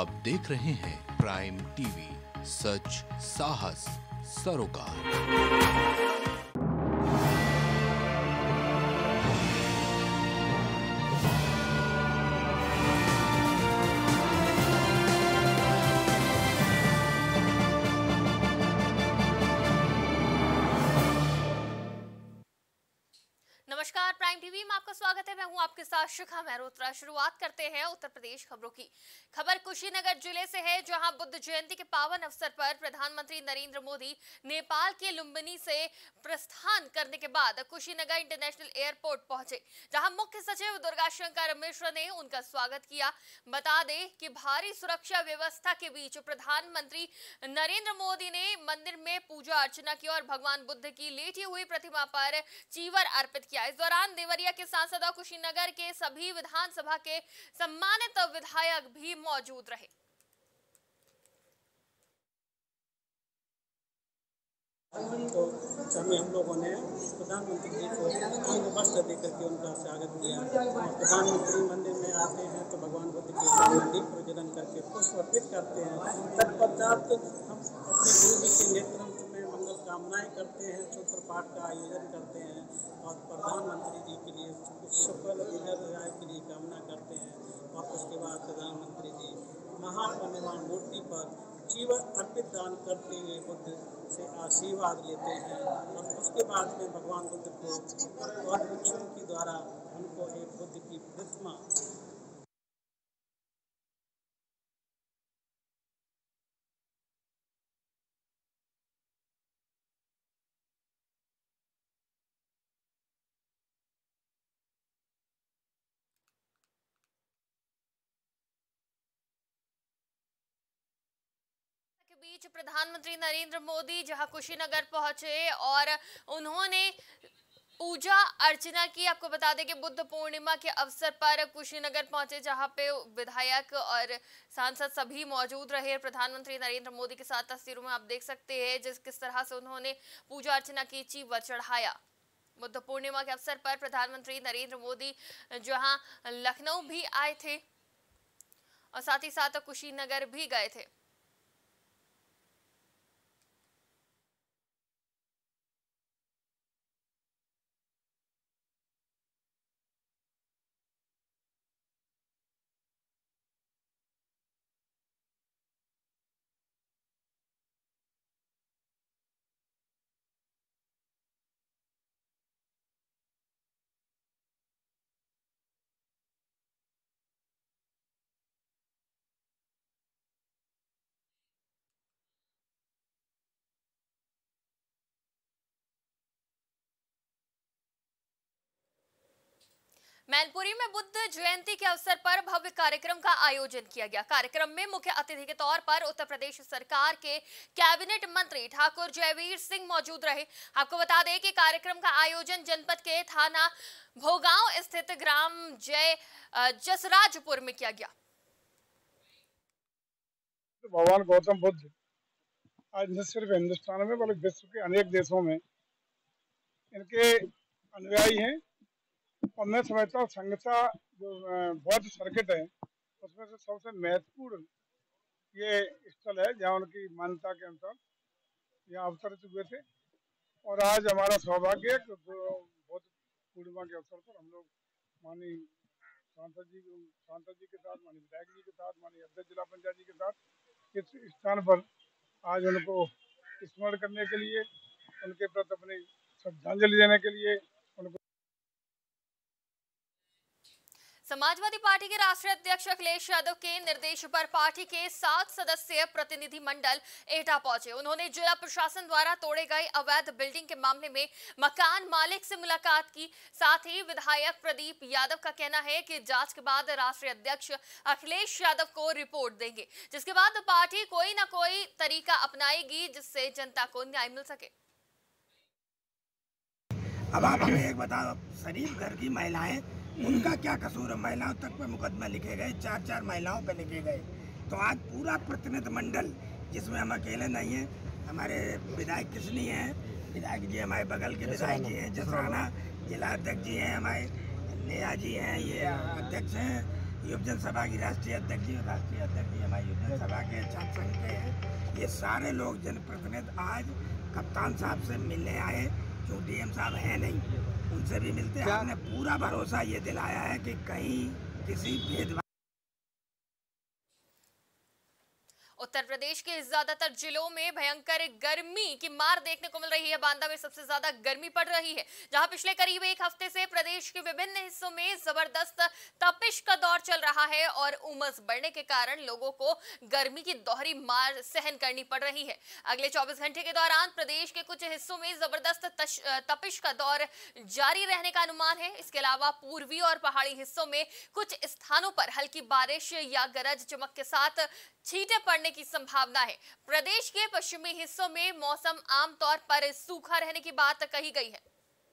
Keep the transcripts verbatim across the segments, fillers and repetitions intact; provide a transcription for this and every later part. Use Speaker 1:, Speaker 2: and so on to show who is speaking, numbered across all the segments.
Speaker 1: आप देख रहे हैं प्राइम टीवी, सच साहस सरोकार।
Speaker 2: नमस्कार, प्राइम टीवी में आपका स्वागत है। मैं हूं आपके साथ शिखा मेहरोत्रा। शुरुआत करते हैं उत्तर प्रदेश खबरों की। खबर कुशीनगर जिले से है, जहां बुद्ध जयंती के पावन अवसर पर प्रधानमंत्री नरेंद्र मोदी नेपाल के लुम्बिनी से प्रस्थान करने के बाद कुशीनगर इंटरनेशनल एयरपोर्ट पहुंचे, जहां मुख्य सचिव दुर्गा शंकर मिश्र ने उनका स्वागत किया। बता दें कि भारी सुरक्षा व्यवस्था के बीच प्रधानमंत्री नरेंद्र मोदी ने मंदिर में पूजा अर्चना की और भगवान बुद्ध की लेटी हुई प्रतिमा पर चीवर अर्पित किया। इस दौरान देवरिया के सांसद और कुशीनगर के सभी विधानसभा के सम्मानित विधायक भी मौजूद रहे।
Speaker 3: तो सभी हम लोगों ने प्रधानमंत्री जी को अंग वस्त्र देकर के उनका स्वागत किया। प्रधानमंत्री मंदिर में आते हैं तो भगवान बुद्ध के सामने दीप प्रज्वलन करके पुष्प अर्पित करते हैं। तत्पश्चात हम अपने गुरु जी के नेतृत्व में मंगल कामनाएं करते हैं, सूत्र पाठ का आयोजन करते हैं और प्रधानमंत्री जी के लिए सफल दीर्घायु के लिए कामना करते हैं। और उसके बाद प्रधानमंत्री जी महापरिनिर्वाण मूर्ति पर चीवर अर्पित दान करते हुए बुद्ध से आशीर्वाद लेते हैं और उसके बाद में भगवान बुद्ध को और भिक्षुओं के द्वारा उनको एक बुद्ध की प्रतिमा
Speaker 2: के बीच प्रधानमंत्री नरेंद्र मोदी जहां कुशीनगर पहुंचे और उन्होंने पूजा अर्चना की। आपको बता दें कि बुद्ध पूर्णिमा के अवसर पर कुशीनगर पहुंचे, जहां पे विधायक और सांसद सभी मौजूद रहे। प्रधानमंत्री नरेंद्र मोदी के साथ तस्वीरों में आप देख सकते हैं जिस किस तरह से उन्होंने पूजा अर्चना की, चीवर चढ़ाया। बुद्ध पूर्णिमा के अवसर पर प्रधानमंत्री नरेंद्र मोदी जहां लखनऊ भी आए थे और साथ ही साथ कुशीनगर भी गए थे। मैनपुरी में बुद्ध जयंती के अवसर पर भव्य कार्यक्रम का आयोजन किया गया। कार्यक्रम में मुख्य अतिथि के तौर पर उत्तर प्रदेश सरकार के कैबिनेट मंत्री ठाकुर जयवीर सिंह मौजूद रहे। आपको बता दें कि कार्यक्रम का आयोजन जनपद के थाना भोगांव स्थित ग्राम जय जसराजपुर में किया गया।
Speaker 4: भगवान गौतम बुद्ध आज न सिर्फ हिंदुस्तान में बल्कि विश्व के अनेक देशों में इनके अनुयायी हैं और मैं समझता हूँ संगता जो बौद्ध सर्किट है उसमें से सबसे महत्वपूर्ण ये स्थल है जहाँ उनकी मान्यता के अनुसार यहाँ अवतरित हुए थे। और आज हमारा सौभाग्य है कि बौद्ध पूर्णिमा के अवसर पर हम लोग माननीय सांसद जी सांसद जी के साथ, माननीय विधायक जी के साथ, माननीय अध्यक्ष जिला पंचायत जी के साथ इस स्थान पर आज उनको स्मरण करने के लिए, उनके प्रति अपनी श्रद्धांजलि देने के लिए उनको
Speaker 2: समाजवादी पार्टी के राष्ट्रीय अध्यक्ष अखिलेश यादव के निर्देश पर पार्टी के सात सदस्यीय प्रतिनिधि मंडल एटा पहुंचे। उन्होंने जिला प्रशासन द्वारा तोड़े गए अवैध बिल्डिंग के मामले में मकान मालिक से मुलाकात की। साथ ही विधायक प्रदीप यादव का कहना है कि जांच के बाद राष्ट्रीय अध्यक्ष अखिलेश यादव को रिपोर्ट देंगे, जिसके बाद पार्टी कोई ना कोई तरीका अपनाएगी जिससे जनता को न्याय मिल सके।
Speaker 5: अब आप हमें एक बताओ, शरीफ घर की महिलाएं, उनका क्या कसूर है? महिलाओं तक पे मुकदमा लिखे गए, चार चार महिलाओं पे लिखे गए। तो आज पूरा प्रतिनिधि मंडल, जिसमें हम अकेले नहीं हैं, हमारे विधायक किसनी हैं, विधायक जी हमारे बगल के विधायक जी हैं, जसराना जिला अध्यक्ष जी हैं, हमारे नेहा जी हैं, ये अध्यक्ष हैं युवजन सभा की राष्ट्रीय अध्यक्ष जी, राष्ट्रीय अध्यक्ष जी हमारे विधानसभा के छात्र संघ के हैं, ये सारे लोग जनप्रतिनिधि आज कप्तान साहब से मिलने आए, जो डीएम साहब है नहीं, उनसे भी मिलते हैं। हमने पूरा भरोसा ये दिलाया है कि कहीं किसी भेदभाव।
Speaker 2: उत्तर प्रदेश के ज्यादातर जिलों में भयंकर गर्मी की मार देखने को मिल रही है। बांदा में सबसे ज्यादा गर्मी पड़ रही है, जहां पिछले करीब एक हफ्ते से प्रदेश के विभिन्न हिस्सों में जबरदस्त तपिश का दौर चल रहा है और उमस बढ़ने के कारण लोगों को गर्मी की दोहरी मार सहन करनी पड़ रही है। अगले चौबीस घंटे के दौरान प्रदेश के कुछ हिस्सों में जबरदस्त तपिश का दौर जारी रहने का अनुमान है। इसके अलावा पूर्वी और पहाड़ी हिस्सों में कुछ स्थानों पर हल्की बारिश या गरज चमक के साथ छींटे पड़ने की संभावना है। प्रदेश के पश्चिमी हिस्सों में मौसम आमतौर पर सूखा रहने की बात कही गई है।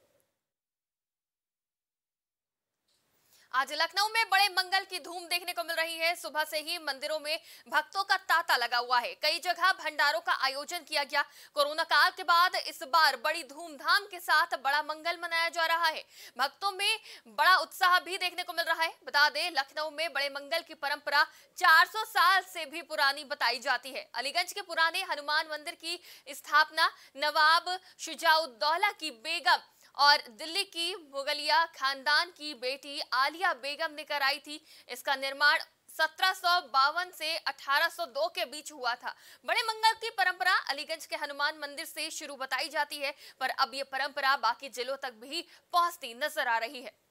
Speaker 2: आज लखनऊ में बड़े मंगल की धूम देखने को मिल रही है। सुबह से ही मंदिरों में भक्तों का तांता लगा हुआ है। कई जगह भंडारों का आयोजन किया गया। कोरोना काल के बाद इस बार बड़ी धूमधाम के साथ बड़ा मंगल मनाया जा रहा है। भक्तों में बड़ा उत्साह भी देखने को मिल रहा है। बता दें, लखनऊ में बड़े मंगल की परंपरा चार सौ साल से भी पुरानी बताई जाती है। अलीगंज के पुराने हनुमान मंदिर की स्थापना नवाब शुजाउद्दौला की बेगम और दिल्ली की मुगलिया खानदान की बेटी आलिया बेगम ने कराई थी। इसका निर्माण सत्रह सौ बावन से अठारह सौ दो के बीच हुआ था। बड़े मंगल की परंपरा अलीगंज के हनुमान मंदिर से शुरू बताई जाती है, पर अब ये परंपरा बाकी जिलों तक भी पहुंचती नजर आ रही है।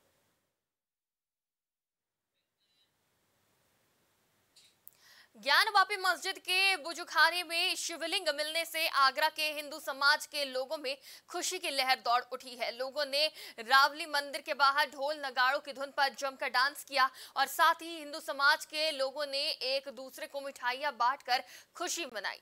Speaker 2: ज्ञानवापी मस्जिद के बुजुखाने में शिवलिंग मिलने से आगरा के हिंदू समाज के लोगों में खुशी की लहर दौड़ उठी है। लोगों ने रावली मंदिर के बाहर ढोल नगाड़ों की धुन पर जमकर डांस किया और साथ ही हिंदू समाज के लोगों ने एक दूसरे को मिठाइयां बांटकर खुशी मनाई।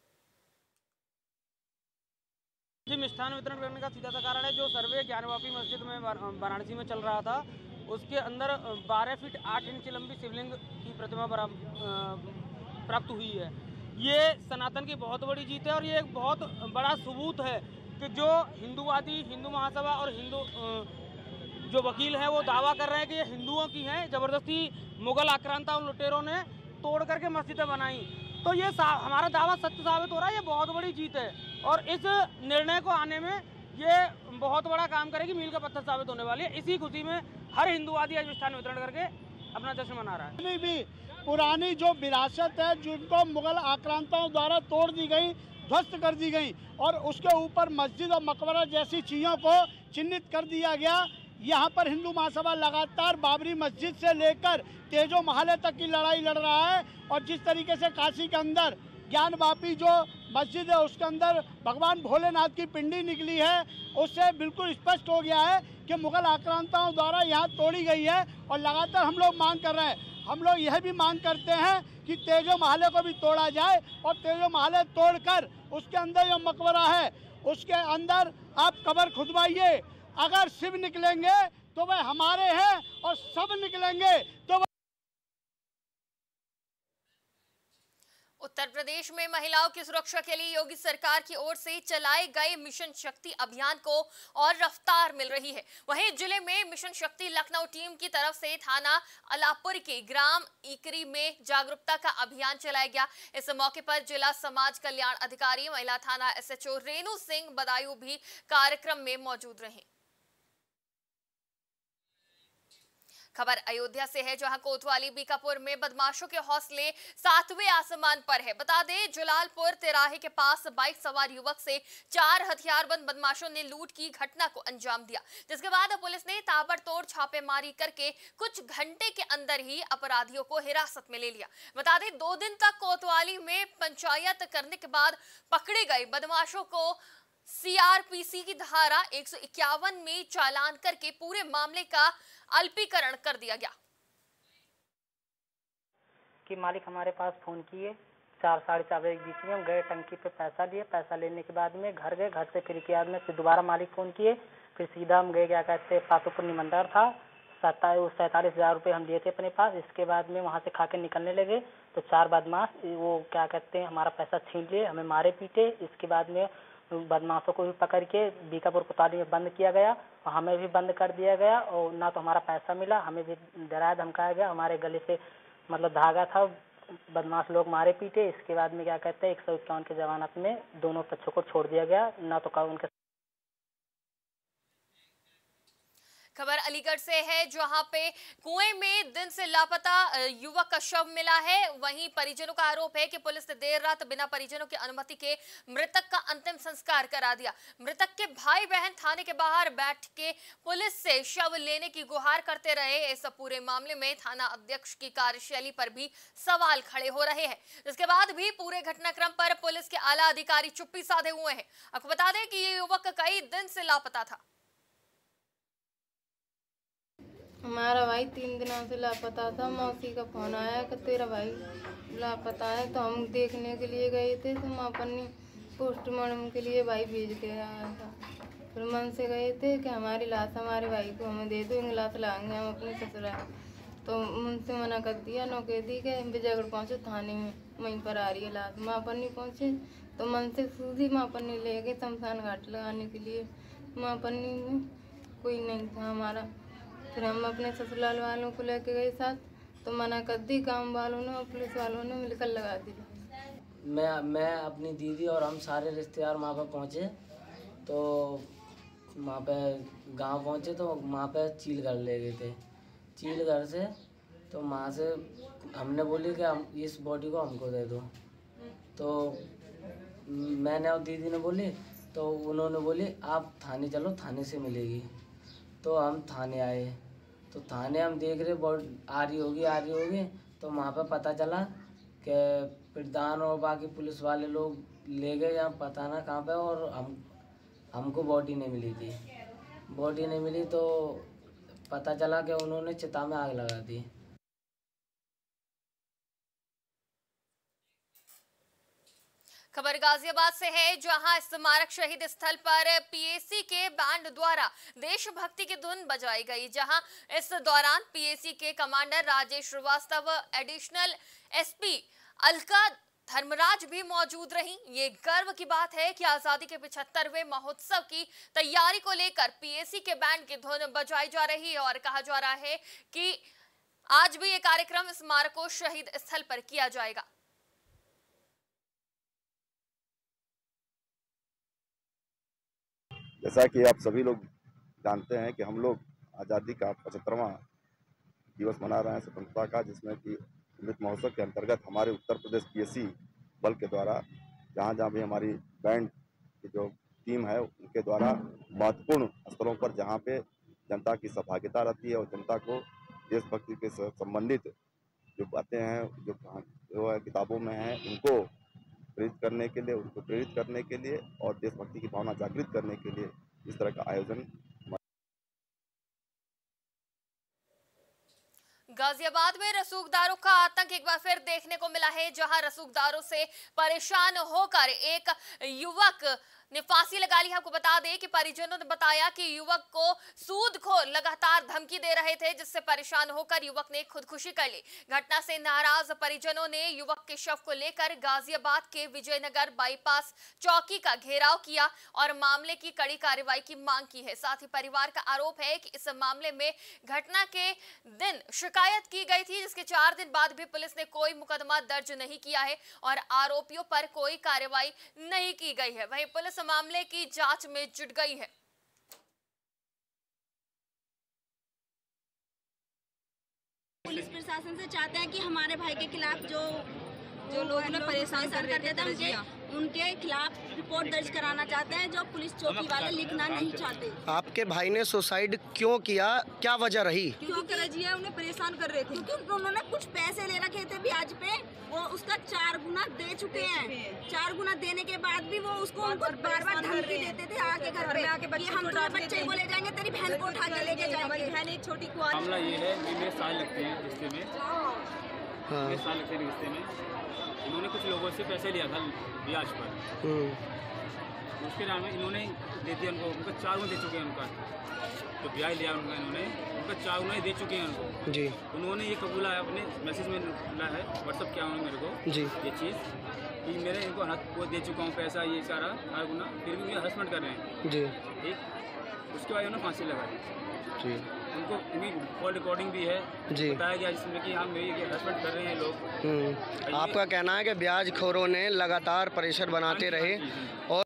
Speaker 6: मिष्ठान वितरण करने का सीधा सा कारण है, जो सर्वे ज्ञानवापी मस्जिद में वाराणसी में चल रहा था, उसके अंदर बारह फीट आठ इंच लंबी शिवलिंग की प्रतिमा प्राप्त हुई है। ये सनातन की बहुत बड़ी जीत है और ये एक बहुत बड़ा सबूत है कि जो हिंदूवादी, हिंदू महासभा और हिंदू जो वकील हैं वो दावा कर रहे हैं कि ये हिंदुओं की हैं, जबरदस्ती मुगल आक्रांता और लुटेरों ने तोड़ करके मस्जिदें बनाई। तो ये हमारा दावा सत्य साबित हो रहा है। ये बहुत बड़ी जीत है और इस निर्णय को आने में ये बहुत बड़ा काम करेगी, मील का पत्थर साबित होने वाली है। इसी खुशी में हर हिंदुवादी आज मिष्ठान वितरण करके अपना जश्न मना रहा है।
Speaker 7: भी पुरानी जो विरासत है, जिनको मुगल आक्रांताओं द्वारा तोड़ दी गई, ध्वस्त कर दी गई और उसके ऊपर मस्जिद और मकबरा जैसी चीज़ों को चिन्हित कर दिया गया। यहाँ पर हिंदू महासभा लगातार बाबरी मस्जिद से लेकर तेजो महल तक की लड़ाई लड़ रहा है और जिस तरीके से काशी के अंदर ज्ञानवापी जो मस्जिद है उसके अंदर भगवान भोलेनाथ की पिंडी निकली है, उससे बिल्कुल स्पष्ट हो गया है कि मुगल आक्रांताओं द्वारा यहाँ तोड़ी गई है। और लगातार हम लोग मांग कर रहे हैं, हम लोग यह भी मांग करते हैं कि तेजो महल को भी तोड़ा जाए और तेजो महल तोड़कर उसके अंदर जो मकबरा है उसके अंदर आप कब्र खुदवाइए। अगर शिव निकलेंगे तो वह हमारे हैं और सब निकलेंगे तो
Speaker 2: उत्तर प्रदेश में महिलाओं की सुरक्षा के लिए योगी सरकार की ओर से चलाए गए मिशन शक्ति अभियान को और रफ्तार मिल रही है। वहीं जिले में मिशन शक्ति लखनऊ टीम की तरफ से थाना अलापुर के ग्राम इकरी में जागरूकता का अभियान चलाया गया। इस मौके पर जिला समाज कल्याण अधिकारी महिला थाना एसएचओ रेणु सिंह बदायूं भी कार्यक्रम में मौजूद रहे। खबर अयोध्या से है, जहां कोतवाली बीकापुर में बदमाशों के हौसले सातवें आसमान पर है। बता दें, जलालपुर तिराहे के पास बाइक सवार युवक से चार हथियारबंद बदमाशों ने लूट की घटना को अंजाम दिया, जिसके बाद पुलिस ने ताबड़तोड़ छापेमारी करके कुछ घंटे के अंदर ही अपराधियों को हिरासत में ले लिया। बता दें, दो दिन तक कोतवाली में पंचायत करने के बाद पकड़े गए बदमाशों को सीआरपीसी की धारा एक सौ इक्यावन में चालान करके पूरे मामले का अल्पीकरण कर दिया गया।
Speaker 8: कि मालिक हमारे पास फोन किए चार साढ़े चार बजे के बीच में, हम गए टंकी पे पैसा लिए, पैसा लेने के बाद में घर गए, घर से फिर के बाद में फिर दोबारा मालिक फोन किए, फिर सीधा हम गए, क्या कहते हैं पातोपुर निमंदर था, सत्ताईस सैंतालीस हजार रुपये हम लिए थे अपने पास। इसके बाद में वहाँ से खा के निकलने लगे तो चार बदमाश वो क्या कहते हैं हमारा पैसा छीन लिए, हमें मारे पीटे। इसके बाद में बदमाशों को भी पकड़ के बीकापुर कोतवाली में बंद किया गया और हमें भी बंद कर दिया गया और ना तो हमारा पैसा मिला, हमें भी डराया धमकाया गया। हमारे गले से मतलब धागा था बदमाश लोग मारे पीटे। इसके बाद में क्या कहते हैं एक सौ इक्यावन के जमानत में दोनों पक्षों को छोड़ दिया गया, ना तो का उनके।
Speaker 2: खबर अलीगढ़ से है जहां पे कुएं में दिन से लापता युवक का शव मिला है। वहीं परिजनों का आरोप है कि पुलिस ने देर रात बिना परिजनों की अनुमति के मृतक का अंतिम संस्कार करा दिया। मृतक के भाई बहन थाने के बाहर बैठ के पुलिस से शव लेने की गुहार करते रहे। इस पूरे मामले में थाना अध्यक्ष की कार्यशैली पर भी सवाल खड़े हो रहे हैं, जिसके बाद भी पूरे घटनाक्रम पर पुलिस के आला अधिकारी चुप्पी साधे हुए हैं। आपको बता दें कि ये युवक कई दिन से लापता था।
Speaker 9: हमारा भाई तीन दिनों से लापता था। मौसी का फोन आया कि तेरा भाई लापता है, तो हम देखने के लिए गए थे। तो हम अपनी पोस्टमार्टम के लिए भाई भेज के आया था। फिर मन से गए थे कि हमारी लाश हमारे भाई को हमें दे दो, लाश लाएंगे हम अपने ससुराल। तो उनसे मना कर दिया। नो कह दी कि विजयगढ़ पहुँचे थाने में, वहीं पर आ रही है लाश। माँ पर नहीं पहुँचे तो मन से सूझी माँ पर नहीं ले गए शमशान घाट लगाने के लिए। माँ पर में कोई नहीं था हमारा। फिर हम अपने ससुराल वालों को लेके गए साथ, तो मना कर दी। गांव वालों ने और पुलिस वालों ने मिलकर लगा दी।
Speaker 10: मैं मैं अपनी दीदी और हम सारे रिश्तेदार वहाँ पर पहुँचे। तो वहाँ पे गांव पहुँचे तो वहाँ पे चील घर ले गए थे। चील घर से तो वहाँ से हमने बोली कि हम इस बॉडी को हमको दे दो। तो मैंने और दीदी ने बोली, तो उन्होंने बोली आप थाने चलो, थाने से मिलेगी। तो हम थाने आए। तो थाने हम देख रहे बॉडी आ रही होगी आ रही होगी तो वहाँ पर पता चला कि प्रधान और बाकी पुलिस वाले लोग ले गए यहाँ पता ना कहाँ पे, और हम हमको बॉडी नहीं मिली थी। बॉडी नहीं मिली तो पता चला कि उन्होंने चिता में आग लगा दी।
Speaker 2: खबर गाजियाबाद से है जहां स्मारक शहीद स्थल पर पीएसी के बैंड द्वारा देशभक्ति की धुन बजाई गई। जहां इस दौरान पीएसी के commander Rajesh Srivastava, additional SP Alka Dharmraj भी मौजूद रही। ये गर्व की बात है कि आजादी के पचहत्तरवें महोत्सव की तैयारी को लेकर पीएसी के बैंड की धुन बजाई जा रही है और कहा जा रहा है कि आज भी ये कार्यक्रम स्मारक शहीद स्थल पर किया जाएगा।
Speaker 11: जैसा कि आप सभी लोग जानते हैं कि हम लोग आज़ादी का पचहत्तरवां दिवस मना रहे हैं स्वतंत्रता का, जिसमें कि अमृत महोत्सव के अंतर्गत हमारे उत्तर प्रदेश पीएसी बल के द्वारा जहां जहां भी हमारी बैंड की जो टीम है उनके द्वारा महत्वपूर्ण स्थलों पर जहां पे जनता की सहभागिता रहती है और जनता को देशभक्ति के संबंधित जो बातें हैं जो जो है किताबों में हैं उनको प्रेरित करने के लिए उनको प्रेरित करने के लिए और देशभक्ति की भावना जागृत करने के लिए इस तरह का आयोजन।
Speaker 2: गाजियाबाद में रसूखदारों का आतंक एक बार फिर देखने को मिला है, जहां रसूखदारों से परेशान होकर एक युवक ने फांसी लगा ली। आपको बता दें कि परिजनों ने बताया कि युवक को सूदखोर लगातार धमकी दे रहे थे, जिससे परेशान होकर युवक ने खुदकुशी कर ली। घटना से नाराज परिजनों ने युवक के शव को लेकर गाजियाबाद के विजयनगर बाईपास चौकी का घेराव किया और मामले की कड़ी कार्रवाई की मांग की है। साथ ही परिवार का आरोप है कि इस मामले में घटना के दिन शिकायत की गई थी, जिसके चार दिन बाद भी पुलिस ने कोई मुकदमा दर्ज नहीं किया है और आरोपियों पर कोई कार्रवाई नहीं की गई है। वहीं पुलिस मामले की जांच में जुट गई है।
Speaker 12: पुलिस प्रशासन से चाहते हैं कि हमारे भाई के खिलाफ जो जो लोग लोग परेशान कर रहे थे उनके उनके खिलाफ रिपोर्ट दर्ज कराना चाहते हैं, जो पुलिस चौकी वाले लिखना नहीं चाहते।
Speaker 13: आपके भाई ने सुसाइड क्यों किया, क्या वजह रही?
Speaker 12: क्योंकि रजिया उन्हें परेशान कर रहे थे, क्योंकि उन्होंने कुछ पैसे ले रखे थे ब्याज पे, वो उसका चार गुना दे चुके हैं। चार गुना देने के बाद भी वो उसको उनको बार बार धमकी देते थे आके घर पे आके बच्चे हम तुम्हारे बच्चे को ले जाएंगे, तेरी बहन को उठा के लेके जाएंगे। बहन एक छोटी कुआरी।
Speaker 14: मामला ये है कि मेरे साल लगते हैं रिश्ते में, मेरे साल लगते हैं रिश्ते में। इन्होंने कुछ लोगों से पैसे लिया था ब्याज पर, उसके नाम में इन्होंने दे दिया उनको, उनका चार गुना दे चुके हैं। उनका जो ब्याज लिया उनका इन्होंने उनका चार गुना दे चुके हैं उनको जी। उन्होंने ये कबूला है अपने मैसेज में मिला है, व्हाट्सअप किया उन्होंने मेरे को जी ये चीज़ कि मेरे इनको वो दे चुका हूँ पैसा ये सारा चार गुना, फिर भी मुझे हरासमेंट कर रहे हैं जी। ठीक उसके बाद उन्होंने फांसी लगा दी
Speaker 13: जी।
Speaker 14: उनको इनकी कॉल रिकॉर्डिंग भी है
Speaker 13: जी।
Speaker 14: बताया गया जिसमें कि हम ये हरासमेंट कर रहे हैं लोग।
Speaker 13: हम्म। आपका कहना है कि ब्याज खोरों ने लगातार प्रेशर बनाते रहे और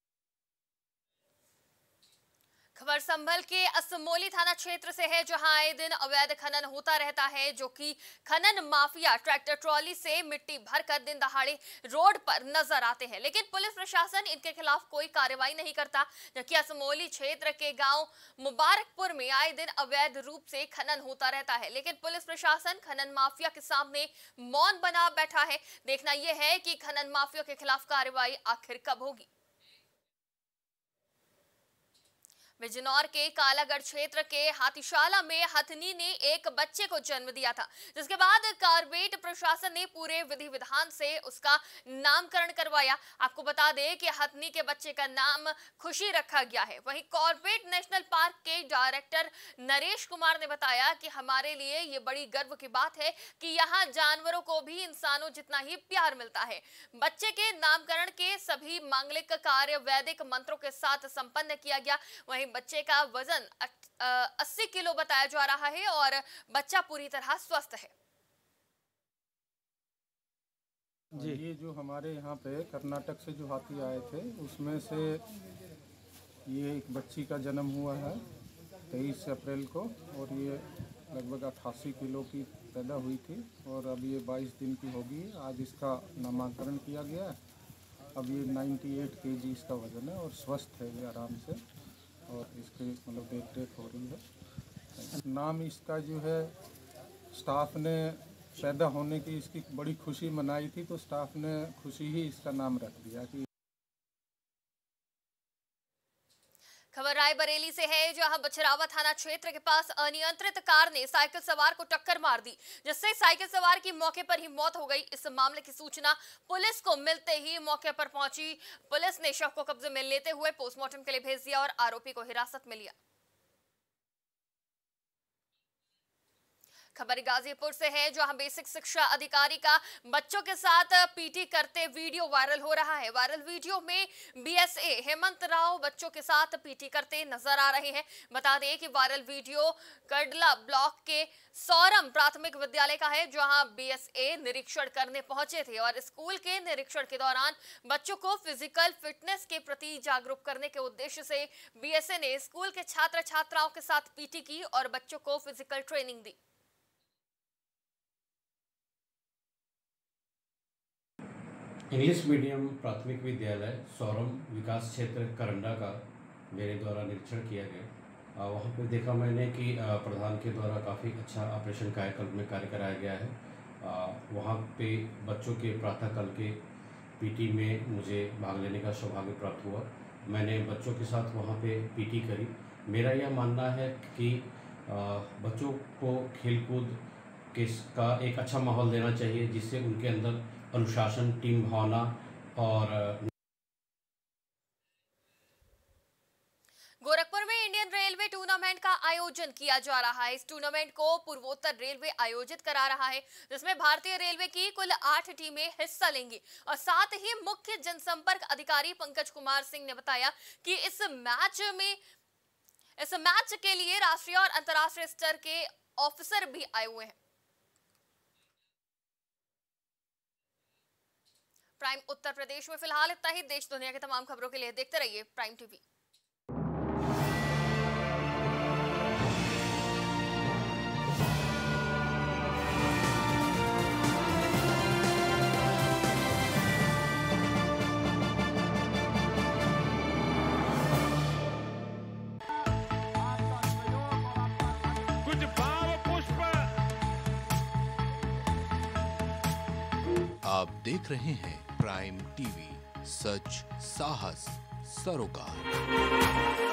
Speaker 2: खबर संभल के असमोली थाना क्षेत्र से है, जहां आए दिन अवैध खनन होता रहता है, जो कि खनन माफिया ट्रैक्टर ट्रॉली से मिट्टी भरकर दिन दहाड़े रोड पर नजर आते हैं, लेकिन पुलिस प्रशासन इनके खिलाफ कोई कार्रवाई नहीं करता। जबकि असमोली क्षेत्र के गांव मुबारकपुर में आए दिन अवैध रूप से खनन होता रहता है, लेकिन पुलिस प्रशासन खनन माफिया के सामने मौन बना बैठा है। देखना यह है कि खनन माफिया के खिलाफ कार्रवाई आखिर कब होगी। बिजनौर के कालागढ़ क्षेत्र के हाथीशाला में हथनी ने एक बच्चे को जन्म दिया था, जिसके बाद कारबेट प्रशासन ने पूरे विधि विधान से उसका नामकरण करवाया। आपको बता दें कि हथनी के बच्चे का नाम खुशी रखा गया है। वहीं कॉर्बेट नेशनल पार्क के डायरेक्टर नरेश कुमार ने बताया कि हमारे लिए ये बड़ी गर्व की बात है कि यहाँ जानवरों को भी इंसानों जितना ही प्यार मिलता है। बच्चे के नामकरण के सभी मांगलिक कार्य वैदिक मंत्रों के साथ संपन्न किया गया। वहीं बच्चे का वजन अस्सी किलो बताया जा रहा है और बच्चा पूरी तरह स्वस्थ है।
Speaker 15: जी, ये जो हमारे यहाँ पे कर्नाटक से जो हाथी आए थे उसमें से ये एक बच्ची का जन्म हुआ है तेईस अप्रैल को और ये लगभग अट्ठासी किलो की पैदा हुई थी और अब ये बाईस दिन की होगी। आज इसका नामकरण किया गया है। अब ये अट्ठानवे केजी इसका वजन है और स्वस्थ है ये आराम से और इसकी मतलब देख रेख हो रही है। नाम इसका जो है स्टाफ ने पैदा होने की इसकी बड़ी खुशी मनाई थी तो स्टाफ ने खुशी ही इसका नाम रख दिया कि
Speaker 2: खबर रायबरेली से है, जहां बछरावा थाना क्षेत्र के पास अनियंत्रित कार ने साइकिल सवार को टक्कर मार दी, जिससे साइकिल सवार की मौके पर ही मौत हो गई। इस मामले की सूचना पुलिस को मिलते ही मौके पर पहुंची पुलिस ने शव को कब्जे में लेते हुए पोस्टमार्टम के लिए भेज दिया और आरोपी को हिरासत में लिया। खबर गाजीपुर से है, जहां बेसिक शिक्षा अधिकारी का बच्चों के साथ पीटी करते वीडियो वायरल हो रहा है। वायरल वीडियो में बीएसए हेमंत राव बच्चों के साथ पीटी करते नजर आ रहे हैं। बता दें कि वायरल वीडियो कडला ब्लॉक के सौरम प्राथमिक विद्यालय का है, जहां बीएसए निरीक्षण करने पहुंचे थे और स्कूल के निरीक्षण के दौरान बच्चों को फिजिकल फिटनेस के प्रति जागरूक करने के उद्देश्य से बीएसए ने स्कूल के छात्र छात्राओं के साथ पीटी की और बच्चों को फिजिकल ट्रेनिंग दी।
Speaker 16: इंग्लिश मीडियम प्राथमिक विद्यालय सौरम विकास क्षेत्र करंडा का मेरे द्वारा निरीक्षण किया गया। वहाँ पर देखा मैंने कि प्रधान के द्वारा काफ़ी अच्छा ऑपरेशन कायाकल्प में कार्य कराया गया है। वहाँ पे बच्चों के प्रातःकाल के पीटी में मुझे भाग लेने का सौभाग्य प्राप्त हुआ। मैंने बच्चों के साथ वहाँ पे पीटी करी। मेरा यह मानना है कि बच्चों को खेलकूद के का एक अच्छा माहौल देना चाहिए, जिससे उनके अंदर अनुशासन, टीम भावना और
Speaker 2: गोरखपुर में इंडियन रेलवे टूर्नामेंट का आयोजन किया जा रहा है। इस टूर्नामेंट को पूर्वोत्तर रेलवे आयोजित करा रहा है, जिसमें भारतीय रेलवे की कुल आठ टीमें हिस्सा लेंगी। और साथ ही मुख्य जनसंपर्क अधिकारी पंकज कुमार सिंह ने बताया कि इस मैच में इस मैच के लिए राष्ट्रीय और अंतर्राष्ट्रीय स्तर के ऑफिसर भी आए हुए हैं। प्राइम उत्तर प्रदेश में फिलहाल इतना ही। देश दुनिया की तमाम खबरों के लिए देखते रहिए प्राइम टीवी।
Speaker 17: कुछ भाव पुष्प।
Speaker 1: आप देख रहे हैं प्राइम टीवी, सच साहस सरोकार।